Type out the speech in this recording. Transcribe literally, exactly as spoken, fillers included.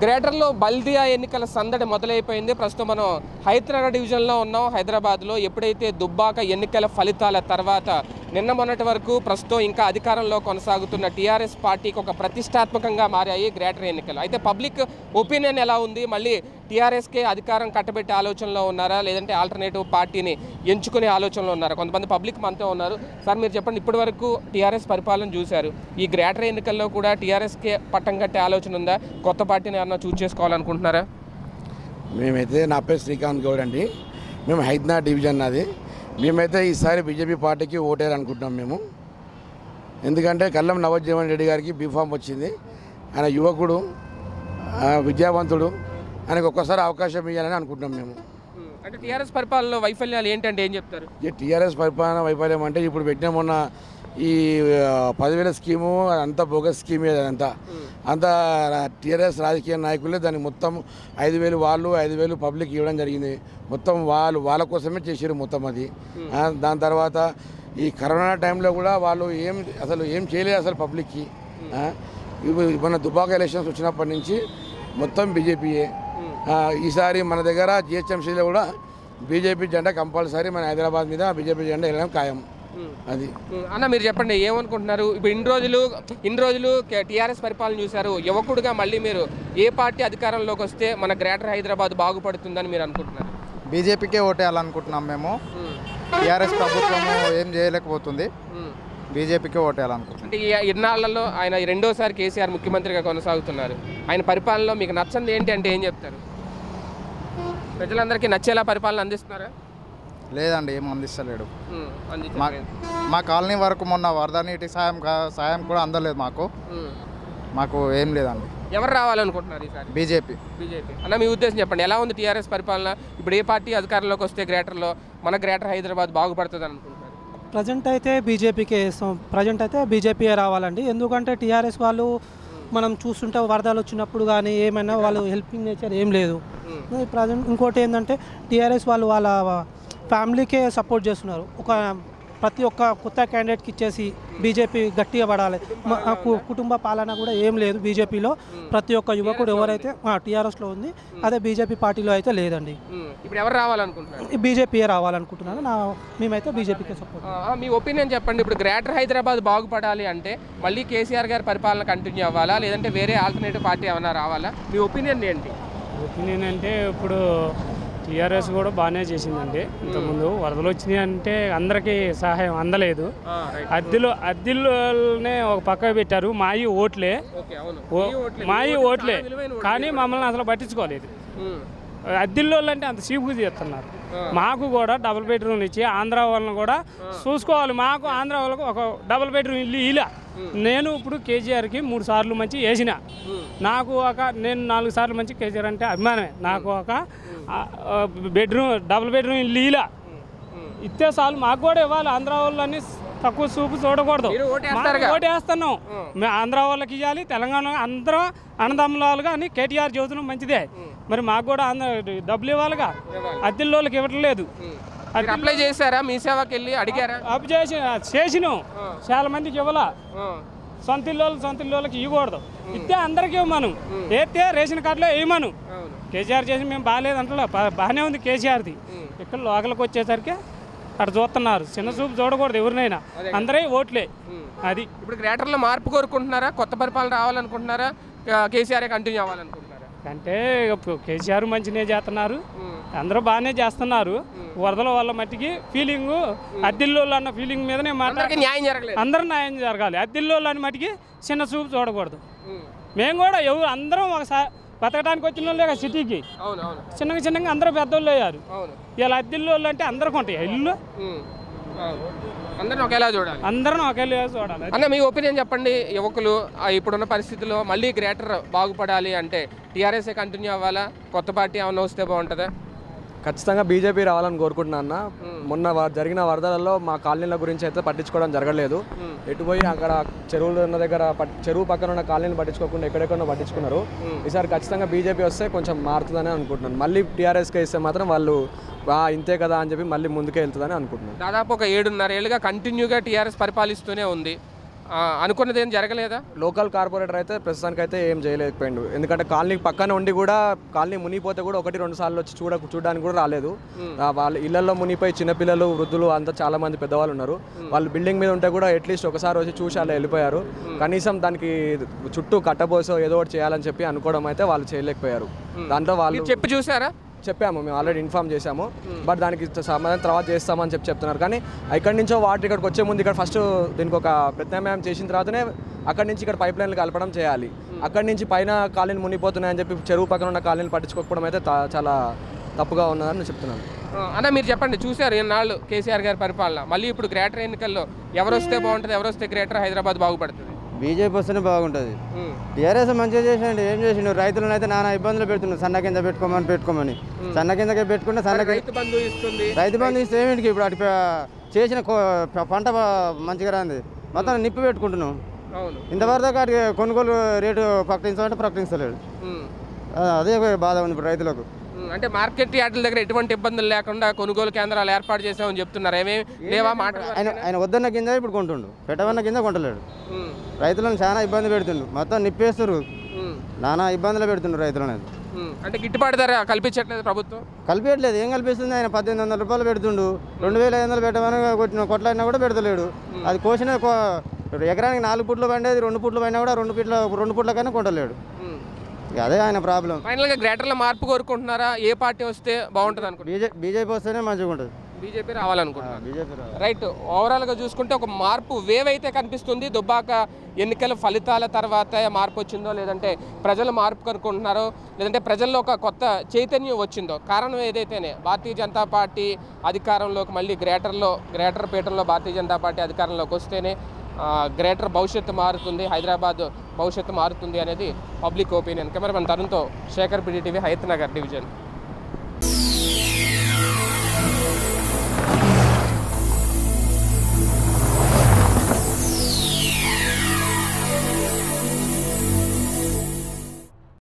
గ్రేటర్లో బల్దియా ఎన్నికల సందడి మొదలైపోయింది. ప్రస్తుతం మనం హైదరాబాద్ డివిజన్లో ఉన్నాం. హైదరాబాద్లో ఎప్పుడైతే దుబ్బాక ఎన్నికల ఫలితాల తర్వాత నిన్న మొన్నటి వరకు ప్రస్తుతం ఇంకా అధికారంలో కొనసాగుతున్న టీఆర్ఎస్ పార్టీకి ఒక ప్రతిష్టాత్మకంగా మారాయి గ్రేటర్ ఎన్నికలు. అయితే పబ్లిక్ ఒపీనియన్ ఎలా ఉంది? మళ్ళీ టీఆర్ఎస్కే అధికారం కట్టబెట్టే ఆలోచనలో ఉన్నారా, లేదంటే ఆల్టర్నేటివ్ పార్టీని ఎంచుకునే ఆలోచనలో ఉన్నారా? కొంతమంది పబ్లిక్ మనతో ఉన్నారు. సార్ మీరు చెప్పండి, ఇప్పటి వరకు టీఆర్ఎస్ పరిపాలన చూశారు, ఈ గ్రేటర్ ఎన్నికల్లో కూడా టీఆర్ఎస్కే పట్టం కట్టే ఆలోచన ఉందా? కొత్త పార్టీని ఏమన్నా చూస్ చేసుకోవాలనుకుంటున్నారా? మేమైతే నా పేరు శ్రీకాంత్ గౌడ్ అండి. మేము హైదరాబాద్ డివిజన్ నాది. మేమైతే ఈసారి బీజేపీ పార్టీకి ఓటేయాలనుకుంటున్నాం మేము. ఎందుకంటే కల్లం నవజీవన్ రెడ్డి గారికి బీఫామ్ వచ్చింది. ఆయన యువకుడు, విద్యావంతుడు, ఆయనకు ఒక్కసారి అవకాశం ఇవ్వాలని అనుకుంటున్నాం మేము. అంటే టీఆర్ఎస్ పరిపాలనలో వైఫల్యాలు ఏంటంటే ఏం చెప్తారు? టీఆర్ఎస్ పరిపాలన వైఫల్యం అంటే ఇప్పుడు పెట్టిన మొన్న ఈ పదివేల స్కీము అంతా బోగస్ స్కీమే. అదంతా అంతా టీఆర్ఎస్ రాజకీయ నాయకులే దాన్ని మొత్తం ఐదు వేలు వాళ్ళు ఐదు వేలు పబ్లిక్ ఇవ్వడం జరిగింది. మొత్తం వాళ్ళు వాళ్ళ కోసమే చేసారు మొత్తం అది. దాని తర్వాత ఈ కరోనా టైంలో కూడా వాళ్ళు ఏం అసలు ఏం చేయలేదు అసలు పబ్లిక్కి. మన దుబ్బాక ఎలక్షన్స్ వచ్చినప్పటి నుంచి మొత్తం బీజేపీయే. ఈసారి మన దగ్గర జిహెచ్ఎంసీలో కూడా బీజేపీ జెండా కంపల్సరీ మన హైదరాబాద్ మీద బీజేపీ జెండా వెళ్ళడం ఖాయం. అది అన్న మీరు చెప్పండి, ఏమనుకుంటున్నారు? ఇప్పుడు ఇన్ని రోజులు ఇన్ని రోజులు టీఆర్ఎస్ పరిపాలన చూశారు, యువకుడుగా మళ్ళీ మీరు ఏ పార్టీ అధికారంలోకి వస్తే మన గ్రేటర్ హైదరాబాద్ బాగుపడుతుందని మీరు అనుకుంటున్నారు? బీజేపీకే ఓటేయాలనుకుంటున్నాం మేము. టీఆర్ఎస్ ప్రభుత్వము ఏం చేయలేకపోతుంది, బీజేపీకే ఓటేయాలనుకుంటున్నాం. అంటే ఈ ఇన్నాళ్లలో ఆయన రెండోసారి కేసీఆర్ ముఖ్యమంత్రిగా కొనసాగుతున్నారు. ఆయన పరిపాలనలో మీకు నచ్చంది ఏంటి అంటే ఏం చెప్తారు? ప్రజలందరికీ నచ్చేలా పరిపాలన అందిస్తున్నారా? లేదండి, ఏం అందిస్తలేడు. మా మా కాలనీ వరకు మొన్న వరద నీటి సాయం సాయం కూడా అందలేదు మాకు. మాకు ఏం లేదండి. ఎవరు రావాలనుకుంటున్నారు ఈసారి? బీజేపీ. బీజేపీ అన్న మీ ఉద్దేశం చెప్పండి, ఎలా ఉంది టీఆర్ఎస్ పరిపాలన? ఇప్పుడు ఏ పార్టీ అధికారంలోకి వస్తే గ్రేటర్లో మన గ్రేటర్ హైదరాబాద్ బాగుపడుతుంది అనుకుంటున్నారు? ప్రజెంట్ అయితే బీజేపీకే వేస్తాం. ప్రజెంట్ అయితే బీజేపీయే రావాలండి. ఎందుకంటే టీఆర్ఎస్ వాళ్ళు మనం చూస్తుంటే వరదలు వచ్చినప్పుడు కానీ ఏమైనా వాళ్ళు హెల్పింగ్ నేచర్ ఏం లేదు. ప్రజెంట్ ఇంకోటి ఏంటంటే టీఆర్ఎస్ వాళ్ళు వాళ్ళ ఫ్యామిలీకే సపోర్ట్ చేస్తున్నారు. ఒక ప్రతి ఒక్క కొత్త క్యాండిడేట్కి ఇచ్చేసి బీజేపీ గట్టిగా పడాలి. కుటుంబ పాలన కూడా ఏం లేదు బీజేపీలో. ప్రతి ఒక్క యువకుడు ఎవరైతే టీఆర్ఎస్లో ఉంది అదే బీజేపీ పార్టీలో అయితే లేదండి. ఇప్పుడు ఎవరు రావాలనుకుంటున్నారు? బీజేపీయే రావాలనుకుంటున్నాను. నా మేమైతే బీజేపీకే సపోర్ట్. మీ ఒపీనియన్ చెప్పండి. ఇప్పుడు గ్రేటర్ హైదరాబాద్ బాగుపడాలి అంటే మళ్ళీ కేసీఆర్ గారి పరిపాలన కంటిన్యూ అవ్వాలా, లేదంటే వేరే ఆల్టర్నేటివ్ పార్టీ ఏమైనా రావాలా? మీ ఒపీనియన్ ఏంటి? ఒపీనియన్ అంటే ఇప్పుడు టీఆర్ఎస్ కూడా బాగానే చేసిందండి. ఇంతకుముందు వరదలు వచ్చినాయి అంటే అందరికీ సహాయం అందలేదు. అద్దెలు అద్దెల్లోనే ఒక పక్క పెట్టారు. మాయి ఓట్లే మాయి ఓట్లే కానీ మమ్మల్ని అసలు పట్టించుకోలేదు. అద్దెల్లో అంటే అంత చీపు చేస్తున్నారు. మాకు కూడా డబుల్ బెడ్రూమ్లు ఇచ్చి ఆంధ్ర వాళ్ళని కూడా చూసుకోవాలి. మాకు ఆంధ్ర వాళ్ళకు ఒక డబుల్ బెడ్రూమ్ ఇల్లు ఇలా నేను ఇప్పుడు కేజీఆర్కి మూడు సార్లు మంచి వేసిన. నాకు ఒక నేను నాలుగు సార్లు మంచి కేజీఆర్ అంటే అభిమానమే. నాకు ఒక బెడ్రూమ్ డబుల్ బెడ్రూమ్ ఇల్లు ఇలా ఇస్తే చాలు. మాకు కూడా ఇవ్వాలి. ఆంధ్ర వాళ్ళని తక్కువ చూపు చూడకూడదు. ఓటేస్తున్నాం మేము ఆంధ్ర వాళ్ళకి ఇవ్వాలి, తెలంగాణ అందరం అన్నదమ్ములాలుగా అని కేటీఆర్ చెబుతున్నాం, మంచిదే. మరి మాకు కూడా ఆంధ్ర డబ్బులు ఇవ్వాలిగా. అద్దెల్లోకి ఇవ్వట్లేదు. అప్లై చేశారా? మీ సేవకి వెళ్ళి అడిగారా? అప్లై చేసి చేసినాం. చాలా మందికి ఇవ్వాలా. సొంత ఇల్లు సొంత ఇల్లుకి ఇవ్వకూడదు. ఇస్తే అందరికీ ఇవ్వమను. వేస్తే రేషన్ కార్డులో వేయమను. కేసీఆర్ చేసి మేము బాగాలేదు అంటలే, బాగానే ఉంది కేసీఆర్ది. ఇక్కడ లోకల్కి వచ్చేసరికి అక్కడ చూస్తున్నారు. చిన్న చూపు చూడకూడదు ఎవరినైనా, అందరే ఓట్లే. అది ఇప్పుడు గ్రేటర్లో మార్పు కోరుకుంటున్నారా? కొత్త పరిపాలన రావాలనుకుంటున్నారా? కేసీఆర్ కంటిన్యూ అవ్వాలనుకుంటున్నారా? అంటే కేసీఆర్ మంచినే చేస్తున్నారు, అందరూ బాగానే చేస్తున్నారు. వరదల వల్ల మట్టికి ఫీలింగ్ అద్దెల్లోళ్ళు అన్న ఫీలింగ్ మీదనే మాట్లాడి న్యాయం జరగలేదు. అందరూ న్యాయం జరగాలి. అద్దెల్లోళ్ళు అని మట్టికి చిన్న చూపు చూడకూడదు. మేము కూడా ఎవరు అందరం ఒకసారి బతకడానికి వచ్చిన వాళ్ళే సిటీకి చిన్నగా చిన్నగా అందరూ పెద్దోళ్ళు అయ్యారు. ఇలా అద్దెల్లోళ్ళు అంటే అందరికి ఉంటాయి ఇల్లు. అందరిని ఒకేలా చూడాలి. అందరం ఒకేలా చూడాలి. అన్న మీ ఒపీనియన్ చెప్పండి. యువకులు ఇప్పుడున్న పరిస్థితుల్లో మళ్ళీ గ్రేటర్ బాగుపడాలి అంటే టీఆర్ఎస్ఏ కంటిన్యూ అవ్వాలా, కొత్త పార్టీ ఏమన్నా వస్తే బాగుంటుందా? ఖచ్చితంగా బీజేపీ రావాలని కోరుకుంటున్నా అన్న. మొన్న జరిగిన వరదలలో మా కాలనీల గురించి అయితే పట్టించుకోవడం జరగలేదు. ఎటుపోయి అక్కడ చెరువులు ఉన్న దగ్గర చెరువు పక్కన ఉన్న కాలనీని పట్టించుకోకుండా ఎక్కడెక్కడో పట్టించుకున్నారు. ఈసారి ఖచ్చితంగా బీజేపీ వస్తే కొంచెం మారుతుందని అనుకుంటున్నాను. మళ్ళీ టీఆర్ఎస్కి ఇస్తే మాత్రం వాళ్ళు ఇంతే కదా అని చెప్పి మళ్ళీ ముందుకే వెళ్తుందని అనుకుంటున్నాను. దాదాపు ఒక ఏడున్నర ఏళ్ళుగా కంటిన్యూగా టీఆర్ఎస్ పరిపాలిస్తూనే ఉంది. ఆ, అనుకున్నది ఏం జరగలేదా? లోకల్ కార్పొరేటర్ అయితే ప్రస్తుతానికి అయితే ఏం చేయలేకపోయిండు. ఎందుకంటే కాలనీ పక్కన ఉండి కూడా కాలనీ మునిగిపోతే కూడా ఒకటి రెండు సార్లు వచ్చి చూడ చూడడానికి కూడా రాలేదు. ఆ, వాళ్ళ ఇళ్లలో మునిగిపోయి చిన్నపిల్లలు వృద్ధులు అంతా చాలా మంది పెద్దవాళ్ళు ఉన్నారు. వాళ్ళు బిల్డింగ్ మీద ఉంటే కూడా అట్లీస్ట్ ఒకసారి వచ్చి చూసి అలా వెళ్ళిపోయారు. కనీసం దానికి చుట్టూ కట్టబోసో ఏదో ఒకటి చేయాలని చెప్పి అనుకోవడం అయితే వాళ్ళు చేయలేకపోయారు. దాంట్లో వాళ్ళు చెప్పి చూసారా? చెప్పాము, మేము ఆల్రెడీ ఇన్ఫార్మ్ చేశాము. బట్ దానికి సమాధానం తర్వాత చేస్తామని చెప్పి చెప్తున్నారు. కానీ ఇక్కడి నుంచో వాటర్ ఇక్కడికి వచ్చే ముందు ఇక్కడ ఫస్ట్ దీనికి ఒక ప్రత్యామ్నాయం చేసిన తర్వాతనే అక్కడి నుంచి ఇక్కడ పైప్ లైన్లు కలపడం చేయాలి. అక్కడి నుంచి పైన కాలనీ మునిగిపోతున్నాయని చెప్పి చెరువు పక్కన ఉన్న కాలనీలు పట్టించుకోకపోవడం అయితే చాలా తప్పుగా ఉన్నదని నేను చెప్తున్నాను. అన్న మీరు చెప్పండి, చూసారు ఎన్నాళ్ళు కేసీఆర్ గారి పరిపాలన, మళ్ళీ ఇప్పుడు గ్రేటర్ ఎన్నికల్లో ఎవరు వస్తే బాగుంటుంది, ఎవరు వస్తే గ్రేటర్ హైదరాబాద్ బాగుపడుతుంది? బీజేపీ వస్తేనే బాగుంటుంది. టీఆర్ఎస్ మంచిగా చేసిండు. ఏం చేసిండు? రైతులను అయితే నానా ఇబ్బందులు పెడుతున్నాడు. సన్న కింద పెట్టుకోమని పెట్టుకోమని సన్న కిందకే పెట్టుకుంటే సన్న రైతు బంధు ఇస్తుంది. రైతు బంధు ఇస్తే ఏమిటికి ఇప్పుడు అటు చేసిన పంట మంచిగా రాంది మొత్తం నిప్పి పెట్టుకుంటున్నాం. ఇంతవరకు అటు కొనుగోలు రేటు ప్రకటించాలంటే ప్రకటించలేడు. అదే బాధ ఉంది ఇప్పుడు రైతులకు. అంటే మార్కెట్ యార్డుల దగ్గర ఎటువంటి ఇబ్బందులు లేకుండా కొనుగోలు కేంద్రాలు ఏర్పాటు చేసామని చెప్తున్నారు. ఏమేమి లేవా మాట? ఆయన ఆయన వద్దన్న కింద ఇప్పుడు కొంటుండు, పెట్టవన్న కింద కొంటలేడు. రైతులను చాలా ఇబ్బంది పెడుతుండు. మొత్తం నిప్పేస్తారు, నానా ఇబ్బందులు పెడుతుండ్రు రైతులను. అంటే గిట్టుబాటు ధర కల్పించట్లేదు ప్రభుత్వం? కల్పించట్లేదు. ఏం కల్పిస్తుంది? ఆయన పద్దెనిమిది వందల రూపాయలు పెడుతుండు, రెండు వేల ఐదు వందలు పెట్టమని కొట్టిన కొట్లాడినా కూడా పెడతలేడు. అది కోసిన ఎకరానికి నాలుగు పుట్లు పండేది రెండు పుట్లు పైన కూడా రెండు పుట్ల రెండు పుట్ల కన్నా కొంటలేడు. అదే ఆయన ప్రాబ్లం. ఫైనల్ గా గ్రేటర్లో మార్పు కోరుకుంటున్నారా? ఏ పార్టీ వస్తే బాగుంటుంది అనుకుంటున్నారు? బీజేపీ వస్తేనే మంచిగా ఉంటుంది. బీజేపీ రావాలనుకుంటున్నారు. BJP right. ఓవరాల్ గా చూసుకుంటే ఒక మార్పు వేవ్ అయితే కనిపిస్తుంది. దుబ్బాక ఎన్నికల ఫలితాల తర్వాత మార్పు వచ్చిందో, లేదంటే ప్రజలు మార్పు కనుక్కుంటున్నారో, లేదంటే ప్రజల్లో ఒక కొత్త చైతన్యం వచ్చిందో, కారణం ఏదైతేనే భారతీయ జనతా పార్టీ అధికారంలోకి మళ్ళీ గ్రేటర్లో గ్రేటర్ పీఠంలో భారతీయ జనతా పార్టీ అధికారంలోకి వస్తేనే గ్రేటర్ భవిష్యత్తు మారుతుంది, హైదరాబాద్ భవిష్యత్తు మారుతుంది అనేది పబ్లిక్ ఒపీనియన్. కెమెరామెన్ తరుణ్తో శేఖర్, పీడీటీవీ, హయత్ నగర్ డివిజన్.